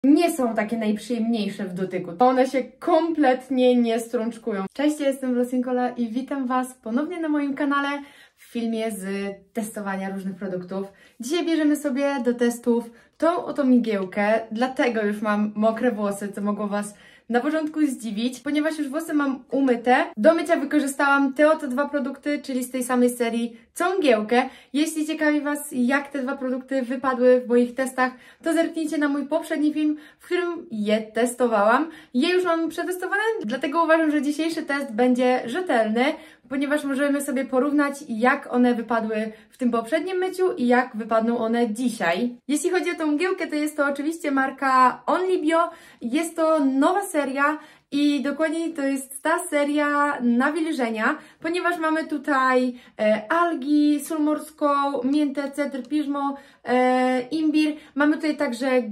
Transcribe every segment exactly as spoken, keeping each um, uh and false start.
nie są takie najprzyjemniejsze w dotyku. One się kompletnie nie strączkują. Cześć, ja jestem Wlosinkola i witam Was ponownie na moim kanale w filmie z testowania różnych produktów. Dzisiaj bierzemy sobie do testów tą oto mgiełkę, dlatego już mam mokre włosy, co mogło Was na początku zdziwić, ponieważ już włosy mam umyte. Do mycia wykorzystałam te oto dwa produkty, czyli z tej samej serii co mgiełkę. Jeśli ciekawi Was, jak te dwa produkty wypadły w moich testach, to zerknijcie na mój poprzedni film, w którym je testowałam. Je już mam przetestowane, dlatego uważam, że dzisiejszy test będzie rzetelny, ponieważ możemy sobie porównać, jak one wypadły w tym poprzednim myciu i jak wypadną one dzisiaj. Jeśli chodzi o tą mgiełkę, to jest to oczywiście marka Only Bio. Jest to nowa seria i dokładniej to jest ta seria nawilżenia, ponieważ mamy tutaj e, algi, sól morską, miętę, cedr, piżmo, e, imbir. Mamy tutaj także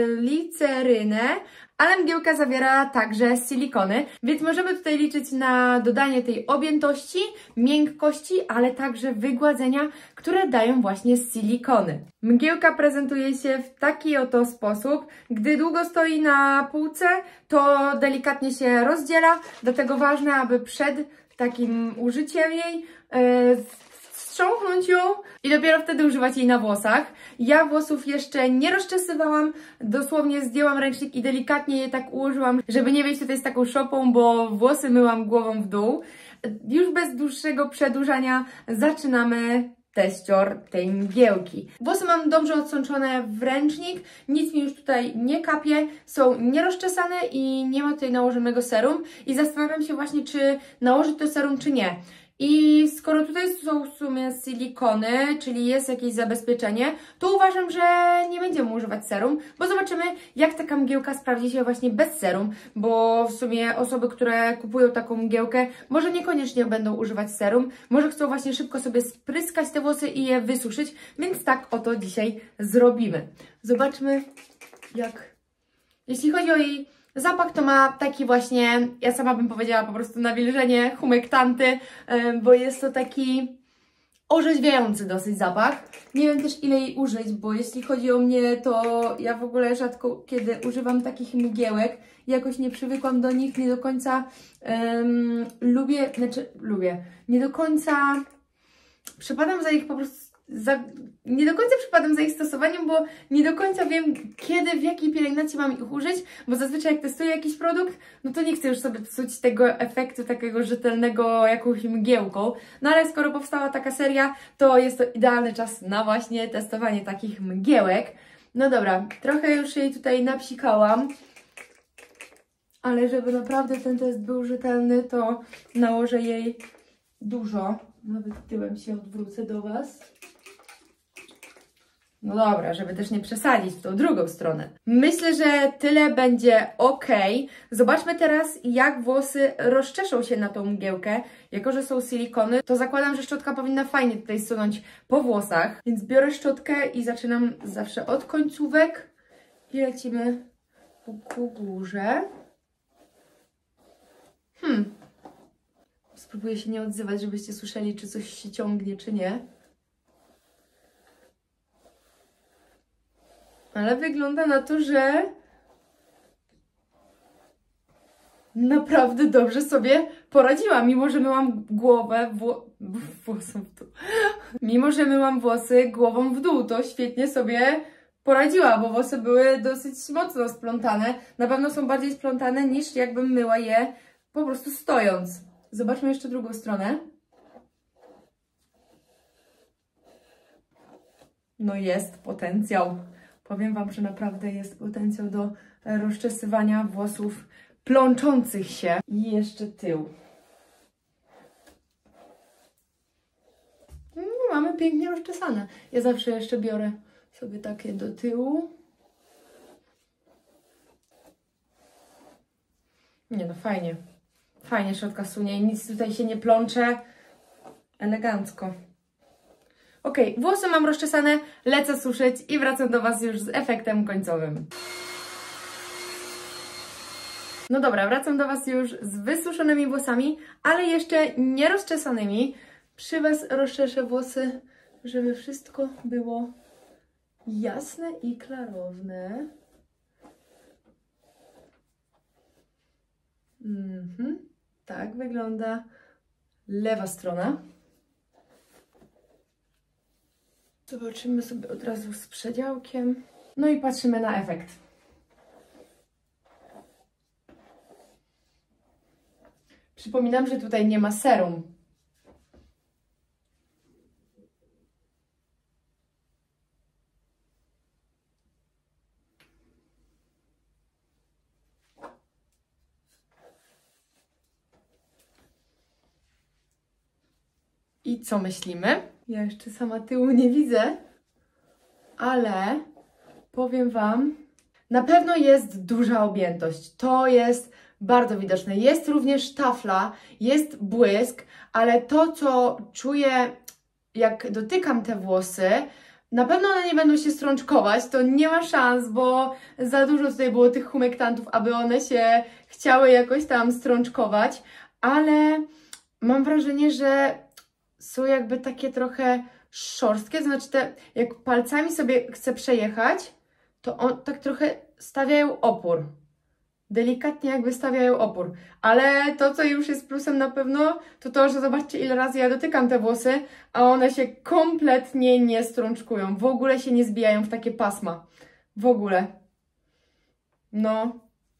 glicerynę, ale mgiełka zawiera także silikony, więc możemy tutaj liczyć na dodanie tej objętości, miękkości, ale także wygładzenia, które dają właśnie silikony. Mgiełka prezentuje się w taki oto sposób. Gdy długo stoi na półce, to delikatnie się rozdziela, dlatego ważne, aby przed takim użyciem jej yy, wstrząknąć ją i dopiero wtedy używać jej na włosach. Ja włosów jeszcze nie rozczesywałam, dosłownie zdjęłam ręcznik i delikatnie je tak ułożyłam, żeby nie wyjść tutaj z taką szopą, bo włosy myłam głową w dół. Już bez dłuższego przedłużania zaczynamy teścior tej mgiełki. Włosy mam dobrze odsączone w ręcznik, nic mi już tutaj nie kapie, są nierozczesane i nie ma tutaj nałożonego serum i zastanawiam się właśnie, czy nałożyć to serum, czy nie. I skoro tutaj są w sumie silikony, czyli jest jakieś zabezpieczenie, to uważam, że nie będziemy używać serum, bo zobaczymy, jak taka mgiełka sprawdzi się właśnie bez serum, bo w sumie osoby, które kupują taką mgiełkę, może niekoniecznie będą używać serum, może chcą właśnie szybko sobie spryskać te włosy i je wysuszyć, więc tak oto dzisiaj zrobimy. Zobaczmy, jak... Jeśli chodzi o jej zapach, to ma taki właśnie, ja sama bym powiedziała po prostu nawilżenie, humektanty, bo jest to taki orzeźwiający dosyć zapach. Nie wiem też, ile jej użyć, bo jeśli chodzi o mnie, to ja w ogóle rzadko kiedy używam takich mgiełek. Jakoś nie przywykłam do nich, nie do końca um, lubię, znaczy lubię, nie do końca przepadam za ich po prostu Za, nie do końca przypadam za ich stosowaniem, bo nie do końca wiem, kiedy, w jakiej pielęgnacji mam ich użyć, bo zazwyczaj jak testuję jakiś produkt, no to nie chcę już sobie psuć tego efektu takiego rzetelnego jakąś mgiełką. No ale skoro powstała taka seria, to jest to idealny czas na właśnie testowanie takich mgiełek. No dobra, trochę już jej tutaj napsikałam, ale żeby naprawdę ten test był rzetelny, to nałożę jej dużo. Nawet tyłem się odwrócę do Was. No dobra, żeby też nie przesadzić w tą drugą stronę. Myślę, że tyle będzie ok. Zobaczmy teraz, jak włosy rozczeszą się na tą mgiełkę. Jako że są silikony, to zakładam, że szczotka powinna fajnie tutaj sunąć po włosach. Więc biorę szczotkę i zaczynam zawsze od końcówek i lecimy ku górze. Hmm. Spróbuję się nie odzywać, żebyście słyszeli, czy coś się ciągnie, czy nie. Ale wygląda na to, że naprawdę dobrze sobie poradziłam, mimo że myłam głowę, wło... włosem w dół. Mimo że myłam włosy głową w dół, to świetnie sobie poradziła, bo włosy były dosyć mocno splątane. Na pewno są bardziej splątane niż jakbym myła je po prostu stojąc. Zobaczmy jeszcze drugą stronę. No jest potencjał. Powiem Wam, że naprawdę jest potencjał do rozczesywania włosów plączących się. I jeszcze tył. No, mamy pięknie rozczesane. Ja zawsze jeszcze biorę sobie takie do tyłu. Nie no, fajnie. Fajnie szczotka sunie i nic tutaj się nie plącze. Elegancko. Ok, włosy mam rozczesane, lecę suszyć i wracam do Was już z efektem końcowym. No dobra, wracam do Was już z wysuszonymi włosami, ale jeszcze nie rozczesanymi. Przy Was rozczeszę włosy, żeby wszystko było jasne i klarowne. Tak wygląda lewa strona. Zobaczymy sobie od razu z przedziałkiem. No i patrzymy na efekt. Przypominam, że tutaj nie ma serum. I co myślimy? Ja jeszcze sama tyłu nie widzę, ale powiem Wam, na pewno jest duża objętość. To jest bardzo widoczne. Jest również tafla, jest błysk, ale to, co czuję, jak dotykam te włosy, na pewno one nie będą się strączkować, to nie ma szans, bo za dużo tutaj było tych humektantów, aby one się chciały jakoś tam strączkować, ale mam wrażenie, że są jakby takie trochę szorstkie, to znaczy te, jak palcami sobie chcę przejechać, to on tak trochę stawiają opór. Delikatnie jakby stawiają opór. Ale to, co już jest plusem na pewno, to to, że zobaczcie, ile razy ja dotykam te włosy, a one się kompletnie nie strączkują. W ogóle się nie zbijają w takie pasma. W ogóle. No.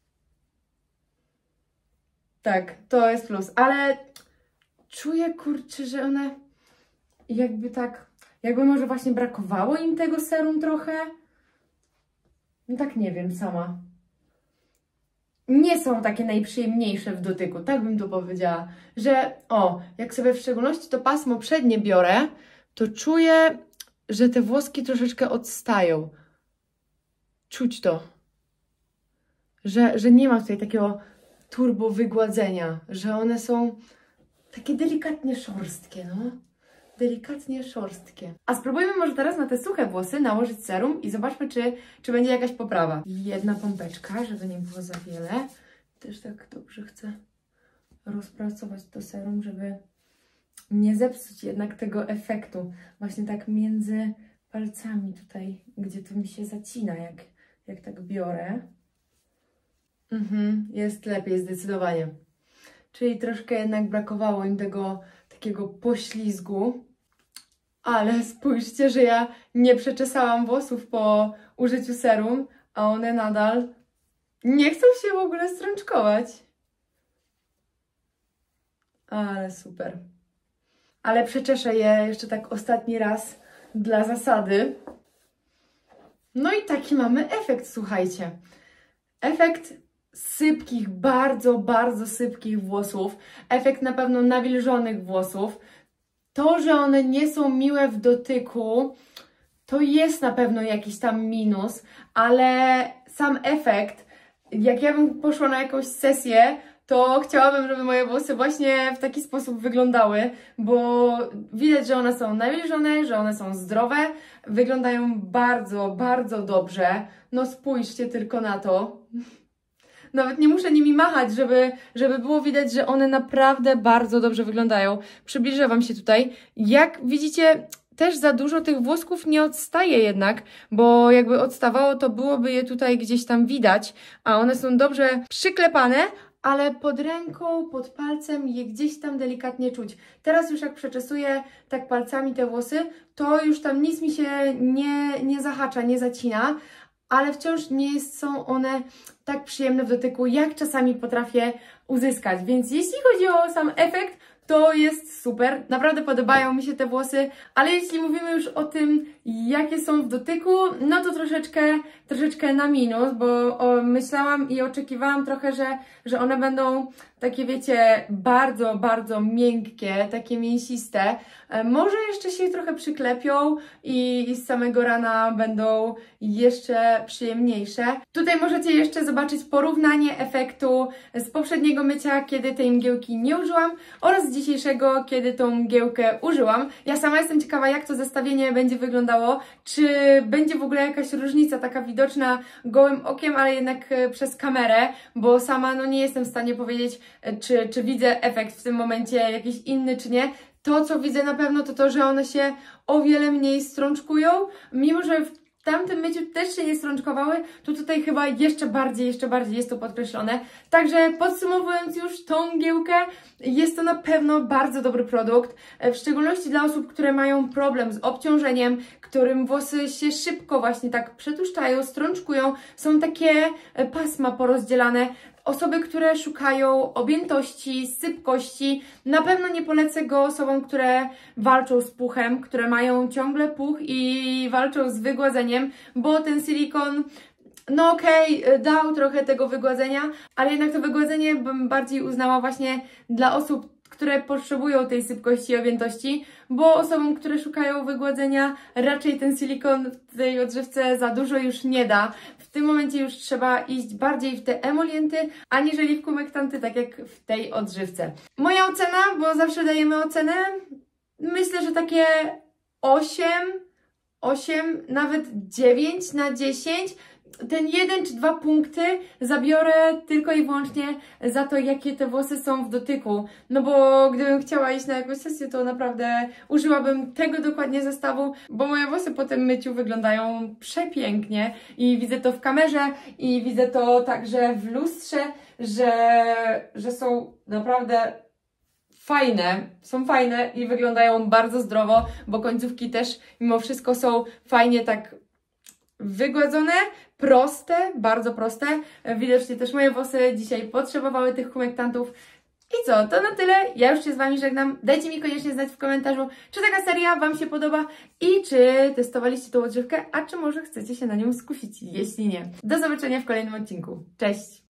Tak, to jest plus. Ale czuję, kurczę, że one jakby tak, jakby może właśnie brakowało im tego serum trochę. No tak nie wiem sama. Nie są takie najprzyjemniejsze w dotyku, tak bym to powiedziała. Że o, jak sobie w szczególności to pasmo przednie biorę, to czuję, że te włoski troszeczkę odstają. Czuć to. Że, że nie ma tutaj takiego turbo wygładzenia, że one są takie delikatnie szorstkie, no. Delikatnie szorstkie. A spróbujmy może teraz na te suche włosy nałożyć serum i zobaczmy, czy, czy będzie jakaś poprawa. Jedna pompeczka, żeby nie było za wiele. Też tak dobrze chcę rozpracować to serum, żeby nie zepsuć jednak tego efektu. Właśnie tak między palcami tutaj, gdzie to mi się zacina, jak, jak tak biorę. Mhm, jest lepiej zdecydowanie. Czyli troszkę jednak brakowało im tego takiego poślizgu. Ale spójrzcie, że ja nie przeczesałam włosów po użyciu serum, a one nadal nie chcą się w ogóle strączkować. Ale super. Ale przeczeszę je jeszcze tak ostatni raz dla zasady. No i taki mamy efekt, słuchajcie. Efekt sypkich, bardzo, bardzo sypkich włosów. Efekt na pewno nawilżonych włosów. To, że one nie są miłe w dotyku, to jest na pewno jakiś tam minus, ale sam efekt, jak ja bym poszła na jakąś sesję, to chciałabym, żeby moje włosy właśnie w taki sposób wyglądały, bo widać, że one są nawilżone, że one są zdrowe, wyglądają bardzo, bardzo dobrze. No spójrzcie tylko na to. Nawet nie muszę nimi machać, żeby, żeby było widać, że one naprawdę bardzo dobrze wyglądają. Przybliżę Wam się tutaj. Jak widzicie, też za dużo tych włosków nie odstaje jednak, bo jakby odstawało, to byłoby je tutaj gdzieś tam widać, a one są dobrze przyklepane, ale pod ręką, pod palcem je gdzieś tam delikatnie czuć. Teraz już jak przeczesuję tak palcami te włosy, to już tam nic mi się nie, nie zahacza, nie zacina, ale wciąż nie jest, są one tak przyjemne w dotyku, jak czasami potrafię uzyskać. Więc jeśli chodzi o sam efekt, to jest super. Naprawdę podobają mi się te włosy, ale jeśli mówimy już o tym, jakie są w dotyku, no to troszeczkę, troszeczkę na minus, bo o, myślałam i oczekiwałam trochę, że, że one będą takie, wiecie, bardzo, bardzo miękkie, takie mięsiste. E, może jeszcze się trochę przyklepią i, i z samego rana będą jeszcze przyjemniejsze. Tutaj możecie jeszcze zobaczyć porównanie efektu z poprzedniego mycia, kiedy tej mgiełki nie użyłam, oraz z dzisiejszego, kiedy tą mgiełkę użyłam. Ja sama jestem ciekawa, jak to zestawienie będzie wyglądało, czy będzie w ogóle jakaś różnica taka widoczna gołym okiem, ale jednak przez kamerę, bo sama no nie jestem w stanie powiedzieć, czy, czy widzę efekt w tym momencie jakiś inny, czy nie. To, co widzę na pewno, to to, że one się o wiele mniej strączkują, mimo że w tamtym myciu też się nie strączkowały, to tutaj chyba jeszcze bardziej, jeszcze bardziej jest to podkreślone. Także podsumowując już tą mgiełkę, jest to na pewno bardzo dobry produkt, w szczególności dla osób, które mają problem z obciążeniem, którym włosy się szybko właśnie tak przetłuszczają, strączkują, są takie pasma porozdzielane. Osoby, które szukają objętości, sypkości, na pewno nie polecę go osobom, które walczą z puchem, które mają ciągle puch i walczą z wygładzeniem, bo ten silikon, no okej, okay, dał trochę tego wygładzenia, ale jednak to wygładzenie bym bardziej uznała właśnie dla osób, które potrzebują tej sypkości i objętości, bo osobom, które szukają wygładzenia, raczej ten silikon w tej odżywce za dużo już nie da. W tym momencie już trzeba iść bardziej w te emolienty, aniżeli w humektanty, tak jak w tej odżywce. Moja ocena, bo zawsze dajemy ocenę, myślę, że takie osiem, osiem, nawet dziewięć na dziesięć. Ten jeden czy dwa punkty zabiorę tylko i wyłącznie za to, jakie te włosy są w dotyku. No bo gdybym chciała iść na jakąś sesję, to naprawdę użyłabym tego dokładnie zestawu, bo moje włosy po tym myciu wyglądają przepięknie i widzę to w kamerze i widzę to także w lustrze, że, że są naprawdę fajne, są fajne i wyglądają bardzo zdrowo, bo końcówki też mimo wszystko są fajnie tak wygładzone, proste, bardzo proste. Widocznie też moje włosy dzisiaj potrzebowały tych humektantów. I co, to na tyle. Ja już się z Wami żegnam. Dajcie mi koniecznie znać w komentarzu, czy taka seria Wam się podoba i czy testowaliście tą odżywkę, a czy może chcecie się na nią skusić, jeśli nie. Do zobaczenia w kolejnym odcinku. Cześć!